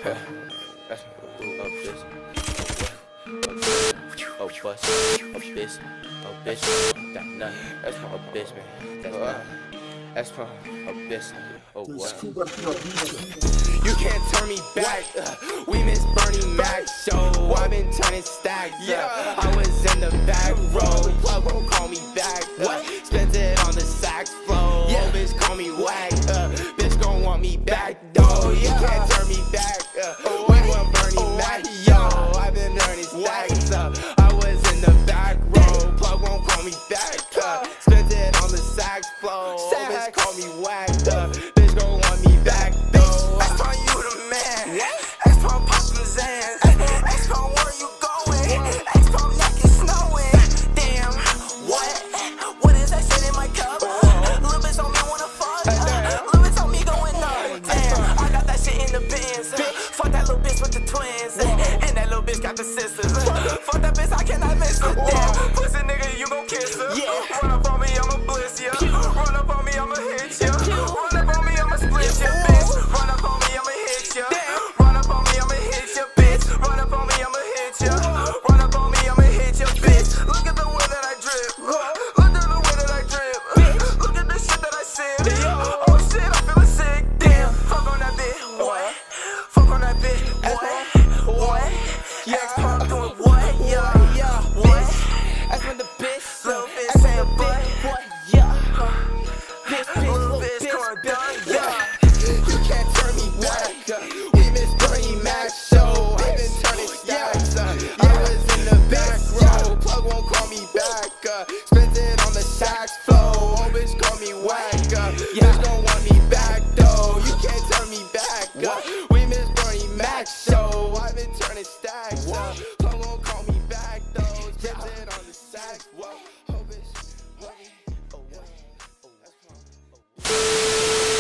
That's what we do up this. Oh, bust, oh, bitch, that nut. That's my bitch, man. That's nut. That's my bitch. Oh, what? You can't turn me back. We miss Bernie Mac show. I've been turning stacks. I was in the back row. Plug won't call me back. Spent it on the sax flow. Bitch call me whack. Bitch gon' want me back though. You can't turn me back. We want Bernie Mac. Yo, I've been earning stacks. I was in the back row. Plug won't call me back. Spent it on the sax flow. Bitch call me whack. Bitch gon' want me back though. That's why you the man. That's why I'm poppin' Zans. That's why where you going. That's why I'm neck is snowing. Damn, what is that shit in my cup? Little bitch on me wanna fuck. Little bitch on me going up. Damn, I got that shit in the bins. Fuck that little bitch with the twins. And that little bitch got the sisters. Fuck that bitch, I cannot miss her. Damn, pussy nigga, you gon' kiss her. Run up on me, I'ma bliss ya. Run up on me, I'ma hit ya. Run up on me, I'ma split ya, bitch. Run up on me, I'ma hit ya. Run up on me, I'ma hit ya, bitch. Run up on me, I'ma hit ya. Run up on me, I'ma hit ya, bitch. Look at the way that I drip. Look at the way that I drip. Look at the shit that I sip. Oh shit, I'm feeling sick. Damn, fuck on that bitch. What? Fuck on that bitch. What? X-Pump doing what? What? That's when the bitch. Little bitch saying what? Little bitch going done. You can't turn me back. We miss Bernie Mac show. I've been turning stacks. I was in the back row. Plug won't call me back. Spent it on the sax flow. Oh, bitch call me whack. Bitch don't want me back though. You can't turn me back.